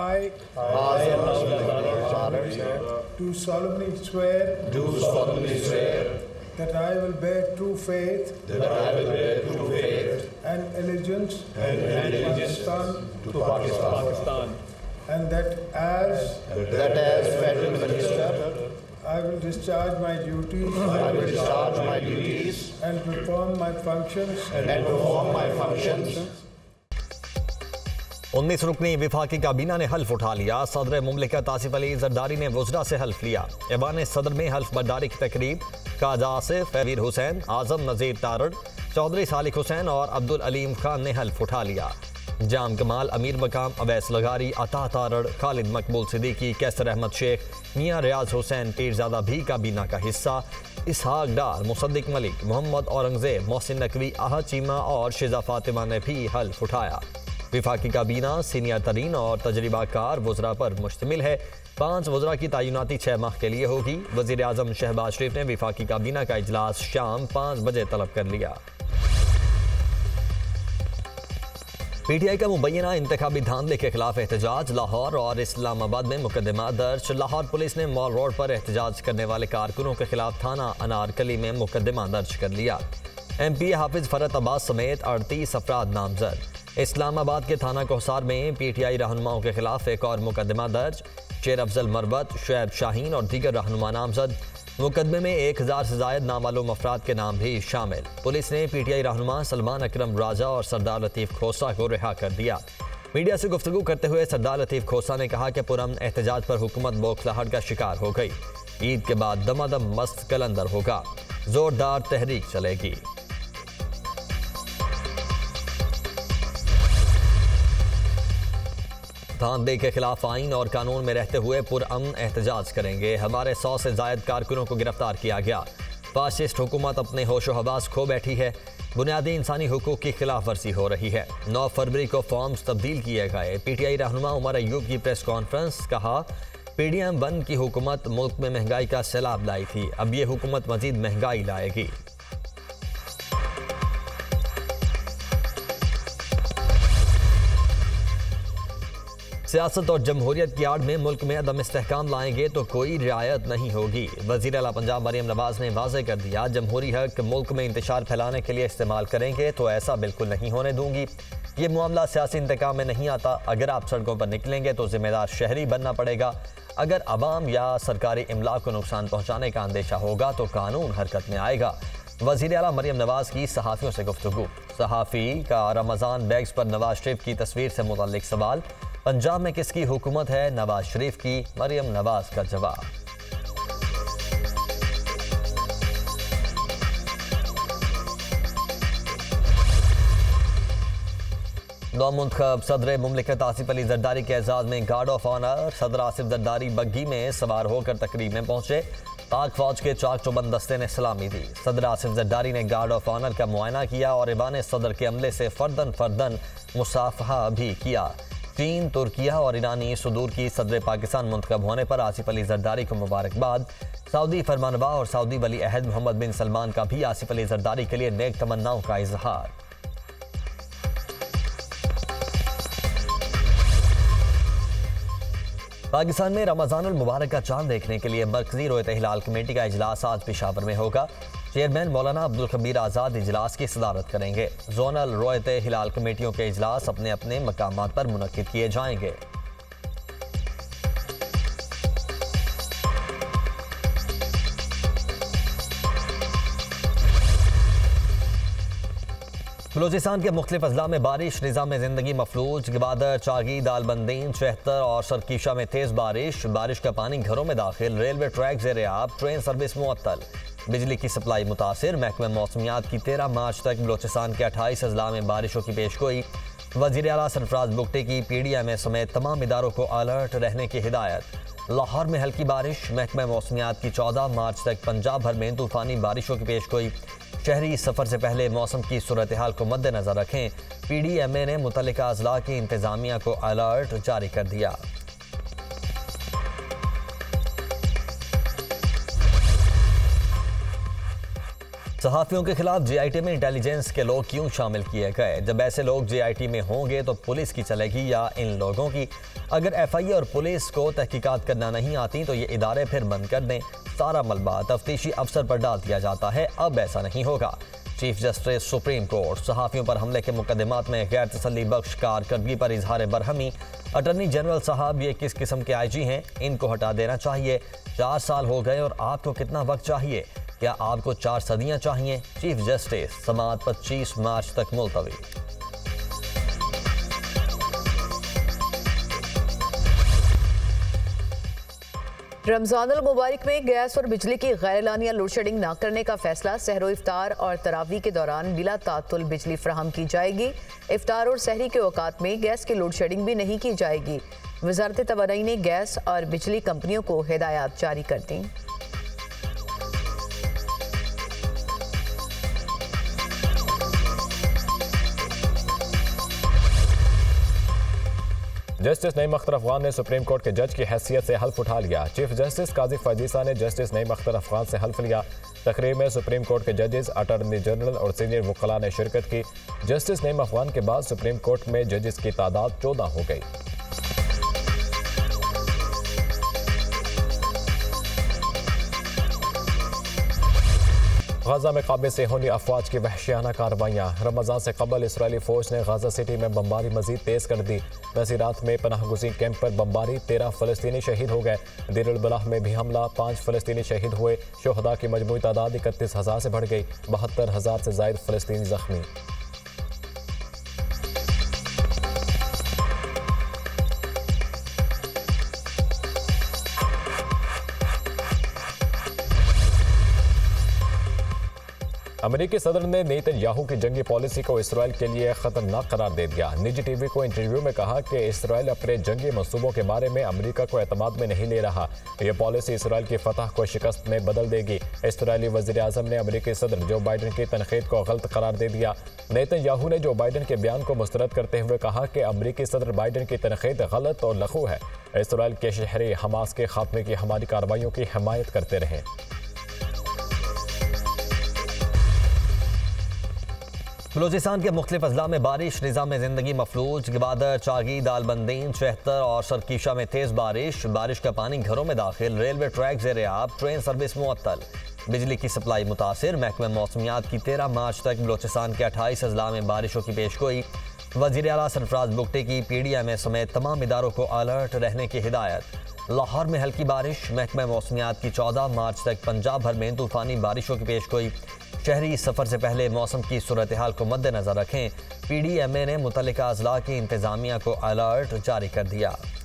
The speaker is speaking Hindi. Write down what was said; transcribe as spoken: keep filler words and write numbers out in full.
I, I, do solemnly swear do solemnly swear that I will bear true faith that I will bear true faith and allegiance and allegiance Pakistan, to Pakistan, and that as that as Federal Minister I will discharge my duties I will discharge my duties and perform my functions and perform my functions उन्नीस रुकनी विफाकी काबीना ने हल्फ उठा लिया। सदर मुमलिकत आसिफ अली जरदारी ने वज़रा से हल्फ लिया। ऐवान सदर में हल्फ बर्दारी की तकरीब काजा आसिफ, फैवीर हुसैन, आजम नज़ीर तारड़, चौधरी सालिक हुसैन और अब्दुल अलीम खान ने हल्फ उठा लिया। जाम कमाल, अमीर मकाम, अवैस लगारी, अता तारड़, खालिद मकबूल सिद्दीकी, कैसर अहमद शेख, मियाँ रियाज हुसैन पीरजादा भी काबीना का हिस्सा। इसहाक डार, मुसद्दिक मलिक, मोहम्मद औरंगजेब, मोहसिन नकवी, आहा चीमा और शिजा फातिमा ने भी हल्फ उठाया। विफाकी काबीना सीनियर तरीन और तजर्बाकार वज़रा पर मुश्तमिल है। पाँच वज़रा की तैनाती छः माह के लिए होगी। वज़ीर आज़म शहबाज शरीफ ने विफाकी काबीना का इजलास शाम पाँच बजे तलब कर लिया। पी टी आई का मुबैना इंतखाबी धांधले के खिलाफ एहतजाज। लाहौर और इस्लामाबाद में मुकदमा दर्ज। लाहौर पुलिस ने मॉल रोड पर एहतजाज करने वाले कारकुनों के खिलाफ थाना अनारकली में मुकदमा दर्ज कर लिया। एम पी हाफिज फरत अब्बास समेत अड़तीस अफराद नामजद। इस्लामाबाद के थाना कोहसार में पी टी आई रहनुमाओं के खिलाफ एक और मुकदमा दर्ज। शेर अफजल मरवत, शुएब शाहीन और दीगर रहनुमा नामजद। मुकदमे में एक हज़ार से जायद नामालूम अफराद के नाम भी शामिल। पुलिस ने पी टी आई रहनुमा सलमान अकरम राजा और सरदार लतीफ़ खोसा को रिहा कर दिया। मीडिया से गुफ्तगू करते हुए सरदार लतीफ़ खोसा ने कहा कि पुरअमन एहतजाज पर हुकूमत बौखलाहट का शिकार हो गई। ईद के बाद दमादम मस्त कलंदर होगा, जोरदार तहरीक चलेगी। धांधले के खिलाफ आइन और कानून में रहते हुए पुरअमन एहतजाज करेंगे। हमारे सौ से जायद कारकुनों को गिरफ्तार किया गया। फासिस्ट हुकूमत अपने होशो हवास खो बैठी है। बुनियादी इंसानी हुकूक की खिलाफ वर्जी हो रही है। नौ फरवरी को फॉर्म्स तब्दील किए गए। पी टी आई रहनुमा उमर अयूब की प्रेस कॉन्फ्रेंस। कहा, पी डी एम वन की हुकूमत मुल्क में महंगाई का सैलाब लाई थी, अब ये हुकूमत मजीद महंगाई लाएगी। सियासत और जमहूरियत की आड़ में मुल्क में अदम इस्तेहकाम लाएंगे तो कोई रियायत नहीं होगी। वज़ीर आला पंजाब मरियम नवाज ने वाज़ेह कर दिया, जमहूरी हक मुल्क में इंतशार फैलाने के लिए इस्तेमाल करेंगे तो ऐसा बिल्कुल नहीं होने दूंगी। ये मामला सियासी इंतकाम में नहीं आता। अगर आप सड़कों पर निकलेंगे तो जिम्मेदार शहरी बनना पड़ेगा। अगर अवाम या सरकारी इमला को नुकसान पहुँचाने का अंदेशा होगा तो कानून हरकत में आएगा। वज़ीर आला मरियम नवाज की सहाफ़ियों से गुफ्तगू। सहाफ़ी का रमज़ान बैग्स पर नवाज शरीफ की तस्वीर से मुताल्लिक सवाल। पंजाब में किसकी हुकूमत है? नवाज शरीफ की। मरियम नवाज का जवाब। नौमुंतखब सदर मुमलिकत आसिफ अली जरदारी के एजाज में गार्ड ऑफ ऑनर। सदर आसिफ जरदारी बग्घी में सवार होकर तकरीब में पहुंचे। पाक फौज के चाक चौबंद दस्ते ने सलामी दी। सदर आसिफ जरदारी ने गार्ड ऑफ ऑनर का मुआयना किया और ईवान सदर के अमले से फर्दन फर्दन मुसाफहा भी किया। चीन, तुर्किया और ईरानी सुदूर की सदर पाकिस्तान मुंतखब होने पर आसिफ अली जरदारी को मुबारकबाद। सऊदी फरमानवा और सऊदी वली अहद मोहम्मद बिन सलमान का भी आसिफ अली जरदारी के लिए नेक तमन्नाओं का इजहार। पाकिस्तान में रमज़ानुल मुबारक का चांद देखने के लिए मरकजी रोयत हिलाल कमेटी का इजलास आज पेशावर में होगा। चेयरमैन मौलाना अब्दुल खबीर आज़ाद इजलास की सदारत करेंगे। जोनल रोयत हिलाल कमेटियों के इजलास अपने अपने मकामात पर मुनक्किद किए जाएंगे। बलूचिस्तान के मुख्तलिफ अजला में बारिश, निज़ाम ज़िंदगी मफलूज। गवादर, चागी, दालबंदीन, चहतर और सरकीशा में तेज़ बारिश। बारिश का पानी घरों में दाखिल। रेलवे ट्रैक ज़ेरे आब। ट्रेन सर्विस मुअत्तल। बिजली की सप्लाई मुतासिर। महकमे मौसमियात की तेरह मार्च तक बलूचिस्तान के अट्ठाईस अजला में बारिशों की पेशगोई। वज़ीर आला सरफराज बुगटी की पी डी एम ए समेत तमाम इदारों को अलर्ट रहने की हिदायत। लाहौर में हल्की बारिश। महकमे मौसमियात की चौदह मार्च तक पंजाब भर में तूफ़ानी बारिशों की पेशगोई। शहरी सफ़र से पहले मौसम की सूरत हाल को मद्देनज़र रखें। पी डी एम ए ने मुतल्लिका अजला की इंतज़ामिया को अलर्ट जारी कर दिया। सहाफ़ियों के खिलाफ जे आई टी में इंटेलिजेंस के लोग क्यों शामिल किए गए? जब ऐसे लोग जे आई टी में होंगे तो पुलिस की चलेगी या इन लोगों की? अगर एफ आई ए और पुलिस को तहकीकात करना नहीं आती तो ये इदारे फिर बंद कर दें। सारा मलबा तफ्तीशी अफसर पर डाल दिया जाता है। अब ऐसा नहीं होगा। चीफ जस्टिस सुप्रीम कोर्ट सहाफ़ियों पर हमले के मुकदमात में गैर तसल्ली बख्श कारकर्दगी पर इजहार बरहमी। अटर्नी जनरल साहब ये किस किस्म के आई जी हैं? इनको हटा देना चाहिए। चार साल हो गए और आपको कितना वक्त चाहिए? क्या आपको चार सदियां चाहिए? चीफ जस्टिस समाअत पच्चीस मार्च तक मुलतवी। रमजान अल मुबारक में गैस और बिजली की गैर-एलानिया लोड शेडिंग न करने का फैसला। सहरो इफ्तार और तरावी के दौरान बिला तातुल बिजली फराहम की जाएगी। इफ्तार और सहरी के औकात में गैस की लोड शेडिंग भी नहीं की जाएगी। वजारत तवानाई ने गैस और बिजली कंपनियों को हिदायत जारी कर दी। जस्टिस नईम अख्तर अफगान ने सुप्रीम कोर्ट के जज की हैसियत से हल्फ उठा लिया। चीफ जस्टिस काजी फजीसा ने जस्टिस नईम अख्तर अफगान से हल्फ लिया। तकरीर में सुप्रीम कोर्ट के जजेस, अटॉर्नी जनरल और सीनियर वकला ने शिरकत की। जस्टिस नईम अफगान के बाद सुप्रीम कोर्ट में जजेस की तादाद चौदह हो गई। गाजा में काबिल सेहूनी अफवाज की वहशियाना कार्रवाइयाँ। रमजान से कबल इसराइली फौज ने गाजा सिटी में बमबारी मजीद तेज कर दी। नसीरात में पनाह गुज़ीर कैंप पर बमबारी, तेरह फलस्तीनी शहीद हो गए। देर अल बलाह में भी हमला, पाँच फलस्तीनी शहीद हुए। शोहदा की मजमूई तादाद इकतीस हज़ार से बढ़ गई। बहत्तर हज़ार से ज़ायद फलस्तीनी जख्मी। अमेरिकी सदर ने नेतन्याहू की जंगी पॉलिसी को इसराइल के लिए खतरनाक करार दे दिया। निजी टीवी को इंटरव्यू में कहा कि इसराइल अपने जंगी मंसूबों के बारे में अमेरिका को एतमाद में नहीं ले रहा। यह पॉलिसी इसराइल की फतह को शिकस्त में बदल देगी। इसराइली वज़ीर आज़म ने अमेरिकी सदर जो बाइडन की तनकीद को गलत करार दे दिया। नेतन्याहू ने जो बाइडन के बयान को मुस्तरद करते हुए कहा कि अमेरिकी सदर बाइडन की तनकीद गलत और लघु है। इसराइल के शहरी हमास के खात्मे की हमारी कार्रवाइयों की हिमायत करते रहे। बलूचिस्तान के मुख्तलिफ अजला में बारिश, निज़ाम ज़िंदगी मफलूज। गवादर, चागी, दालबंदीन, चहतर और सरकीशा में तेज़ बारिश। बारिश का पानी घरों में दाखिल। रेलवे ट्रैक ज़ेरे आब, ट्रेन सर्विस मुअत्तल। बिजली की सप्लाई मुतासिर। महकमा मौसमियात की तेरह मार्च तक बलूचिस्तान के अट्ठाईस अजला में बारिशों की पेशगोई। वज़ीर आला सरफराज बुगटी की पी डी एम ए समेत तमाम इदारों को अलर्ट रहने की हिदायत। लाहौर में हल्की बारिश। महकमा मौसमियात की चौदह मार्च तक पंजाब भर में तूफ़ानी बारिशों की पेशगोई। शहरी सफ़र से पहले मौसम की सूरत हाल को मद्देनज़र रखें। पी डी एम ए ने मुतल्लिका अजला की इंतज़ामिया को अलर्ट जारी कर दिया।